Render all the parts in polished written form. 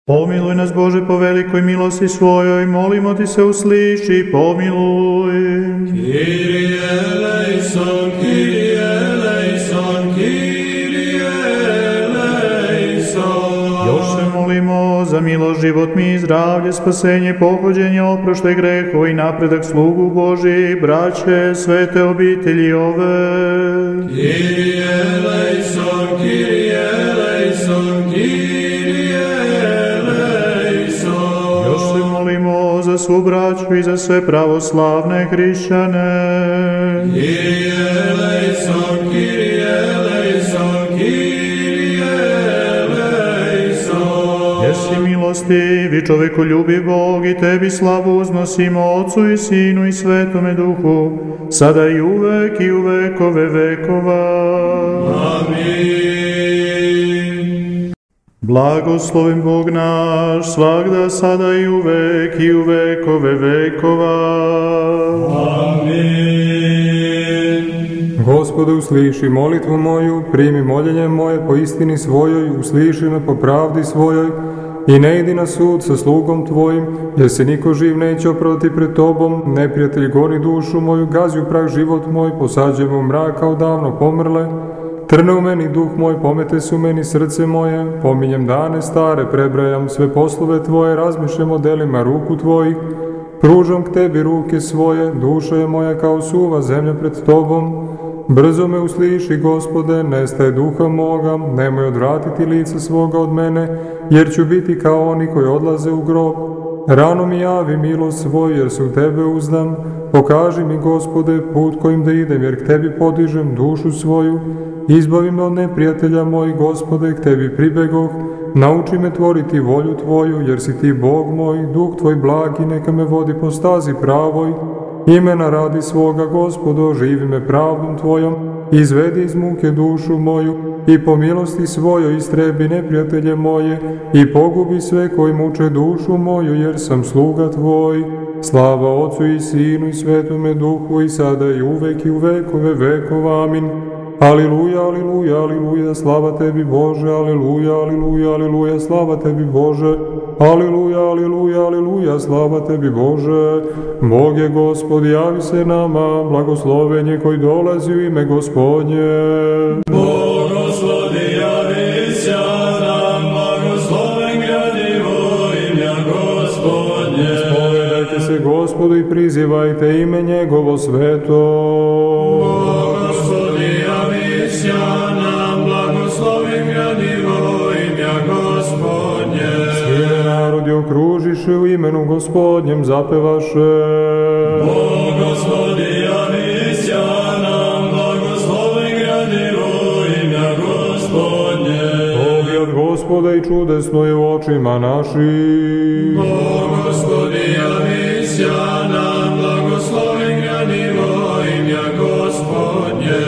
Pomiluj nas, Bože, po velikoj milosti svojoj, molimo ti se, usliši, pomiluj. Kyrie eleison, Kyrie eleison, Kyrie eleison. Još se molimo za milost, život mi, zdravlje, spasenje, pohođenje, oproštaj grehova i napredak slugu Boži, braće, svete obitelji ove. Kyrie eleison, Kyrie eleison, Kyrie eleison. Još se molimo za svu braću i za sve pravoslavne hrišćane. Kyrie eleison, Kyrie eleison, Kyrie eleison. Jesi milostivi, čovekoljubi Bog, i tebi slavu uznosimo, Otcu i Sinu i Svetome Duhu, sada i uvek i u vekove vekova. Amin. Blagoslovim Bog naš, svagda, sada i u vekove vekova. Amin. Gospode, usliši molitvu moju, primi moljenje moje po istini svojoj, usliši me po pravdi svojoj i ne idi na sud sa slugom tvojim, jer se niko živ neće oprati pred tobom, neprijatelj goni dušu moju, gazi u prah život moj, posađujemo u mrak kao davno pomrle. Trne u meni duh moj, pomete su meni srce moje, pominjem dane stare, prebrajam sve poslove tvoje, razmišljam o delima ruku tvojih, pružam k tebi ruke svoje, duša je moja kao suva zemlja pred tobom. Brzo me usliši, Gospode, nestaje duha moga, nemoj odvratiti lica svoga od mene, jer ću biti kao oni koji odlaze u grob. Rano mi javi milost svoju, jer se u tebe uzdam. Pokaži mi, Gospode, put kojim da idem, jer k tebi podižem dušu svoju. Izbavi me od neprijatelja mojih, Gospode, k tebi pribegoh. Nauči me tvoriti volju tvoju, jer si ti Bog moj, duh tvoj blagi, neka me vodi po stazi pravoj. Imena radi svoga, Gospodo, živi me pravdom tvojom, izvedi iz muke dušu moju i po milosti svojoj istrebi neprijatelje moje i pogubi sve koji muče dušu moju, jer sam sluga tvoj. Slava Otcu i Sinu i Svetome Duhu, i sada i uvek i u vekove vekova. Amin. Aliluja, aliluja, aliluja, slava tebi Bože, aliluja, aliluja, aliluja, slava tebi Bože, aliluja, aliluja, aliluja, slava tebi Bože. Bog je Gospod, javi se nama, blagosloven je koji dolazi u ime Gospodnje. Blagoslodi, javi se nam, blagosloven gradivo imja Gospodnje. Spovedajte se Gospodu i prizivajte ime njegovo sveto. Nam blagoslovim gradivo imja Gospodnje. Svi narodi okružiše u imenu Gospodnjem zapevaše. Blagoslodi javisja nam blagoslovim gradivo imja Gospodnje. Pogled Gospoda i čudesno je u očima naših. Blagoslodi javisja nam blagoslovim gradivo imja Gospodnje.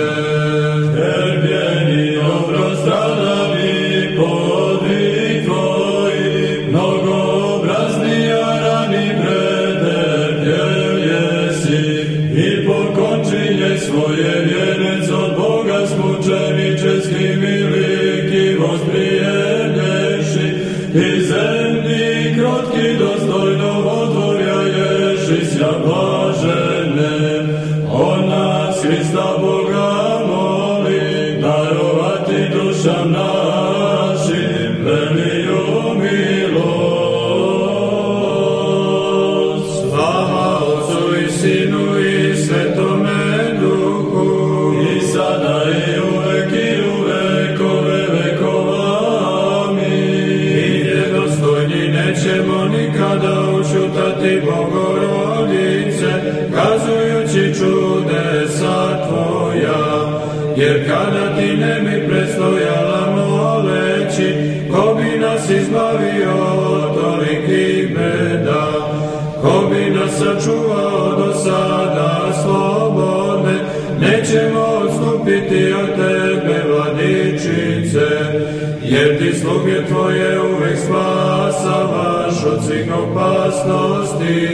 Svoje vjenec od Boga smučeničeski miliki vosprijemlješi i zemlji krotki dostojno otvorjaješi sja blažene. On nas, Hrista Boga, moli darovati dušam našim veliju milost. Slava Otcu i Sinu i Svetome Bogorodice, kazujući čudesa tvoja, jer kada ti ne bi predstojala moleći, ko bi nas izbavio od tolikih beda, ko bi nas sačuvao do sada slobodne, nećemo odstupiti od tebe, Vladičice, jer ti sluge tvoje uvek spasavaš od svih opasnosti.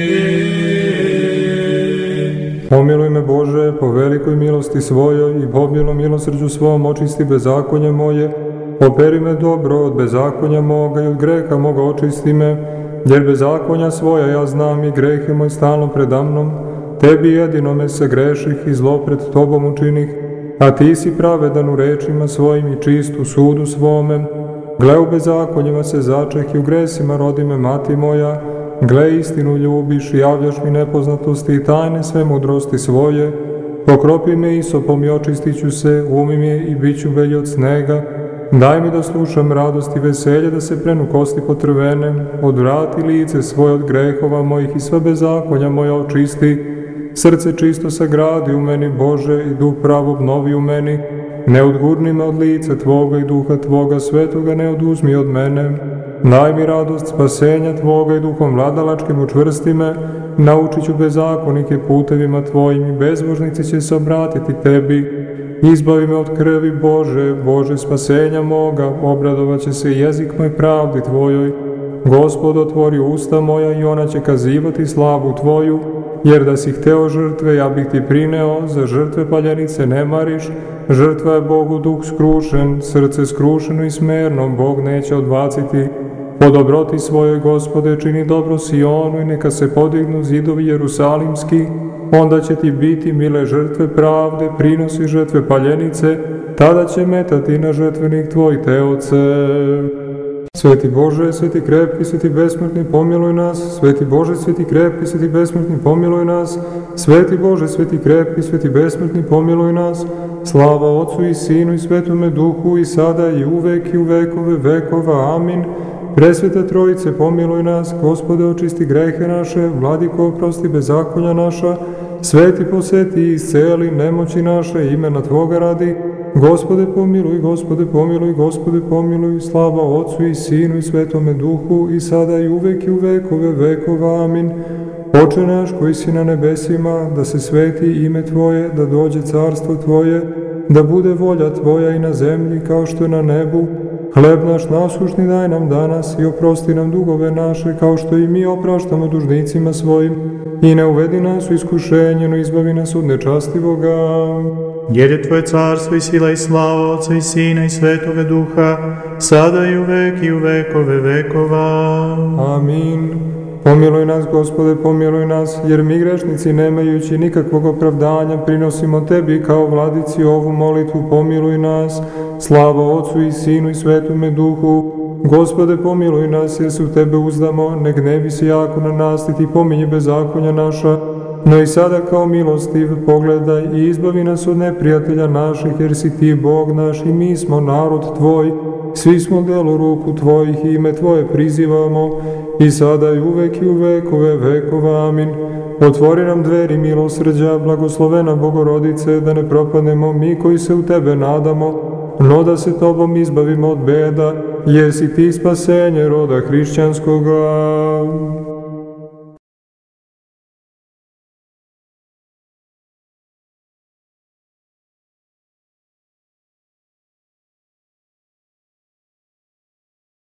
Pomiluj me, Bože, po velikoj milosti svojoj i po milosrđu svom očisti bezakonje moje Operi me dobro od bezakonja moga i od greha moga očisti me, jer bezakonja svoja ja znam i greh je moj stalno predamnom. Tebi jedino me se greših i zlo pred tobom učinih, a ti si pravedan u rečima svojim i čist u sudu svome. Gle u bezakonjima se začeh i u gresima rodi me mati moja. Gle istinu ljubiš i javljaš mi nepoznatosti i tajne sve mudrosti svoje. Pokropi me isopom i očistit ću se, umim je i bit ću belji od snega. Daj mi da slušam radost i veselje, da se prenu kosti potrvene. Odvrati lice svoje od grehova mojih i sva bezakonja moja očisti. Srce čisto sagradi u meni, Bože, i duh pravo obnovi u meni. Ne odgurni me od lica Tvoga i duha Tvoga svetoga ne oduzmi od mene. Daj mi radost spasenja Tvoga i duhom vladalačkim učvrsti me. Naučit ću bezakonike putevima Tvojim i bezbožnici će se obratiti Tebi. Izbavi me od krvi, Bože, Bože spasenja moga, obradovat će se jezik moj pravdi Tvojoj. Gospod, otvori usta moja i ona će kazivati slavu Tvoju, jer da si hteo žrtve, ja bih Ti prineo, za žrtve paljenice ne mariš. Žrtva je Bogu duh skrušen, srce skrušeno i smerno, Bog neće odbaciti. Po dobroti svojoj, Gospode, čini dobro Sionu i neka se podignu zidovi jerusalimski. Onda će Ti biti mile žrtve pravde, prinosi žrtve paljenice, tada će metati na žrtvenik Tvoj Teoce. Sveti Bože, sveti krepki, sveti besmrtni, pomiluj nas. Sveti Bože, sveti krepki, sveti besmrtni, pomiluj nas. Sveti Bože, sveti krepki, sveti besmrtni, pomiluj nas. Slava Otcu i Sinu i Svetome Duhu i sada i uvek i u vekove vekova. Amin. Presveta Trojice, pomiluj nas. Gospode, očisti grehe naše. Vladiko, oprosti bezakonja naša. Sveti, poseti i isceli nemoći naše, imena Tvoga radi. Gospode pomiluj, Gospode pomiluj, Gospode pomiluj, slava Otcu i Sinu i Svetome Duhu i sada i uvek i u vekove vekova. Amin. Oče naš koji si na nebesima, da se sveti ime Tvoje, da dođe carstvo Tvoje, da bude volja Tvoja i na zemlji kao što je na nebu. Hleb naš nasušni daj nam danas i oprosti nam dugove naše kao što i mi opraštamo dužnicima svojim. I ne uvedi nas u iskušenje, no izbavi nas od nečastivoga. Jer je Tvoje carstvo i sila i slava Otca i Sina i Svetoga Duha, sada i uvek i u vekove vekova. Amin. Pomiluj nas, Gospode, pomiluj nas, jer mi grešnici, nemajući nikakvog opravdanja, prinosimo Tebi kao vladici ovu molitvu, pomiluj nas. Slava Otcu i Sinu i Svetome Duhu. Gospode, pomiluj nas, jer se u Tebe uzdamo, ne gnevi se jako na nas, Ti pominji bezakonja naša, no i sada kao milostiv pogledaj i izbavi nas od neprijatelja naših, jer si Ti Bog naš i mi smo narod Tvoj. Svi smo delo ruku Tvojih i ime Tvoje prizivamo, i sada i uvek i u vekove vekova. Amin. Otvori nam dveri milosrđa, blagoslovena Bogorodice, da ne propadnemo mi koji se u Tebe nadamo, no da se Tobom izbavimo od beda, jer si Ti spasenje roda hrišćanskoga.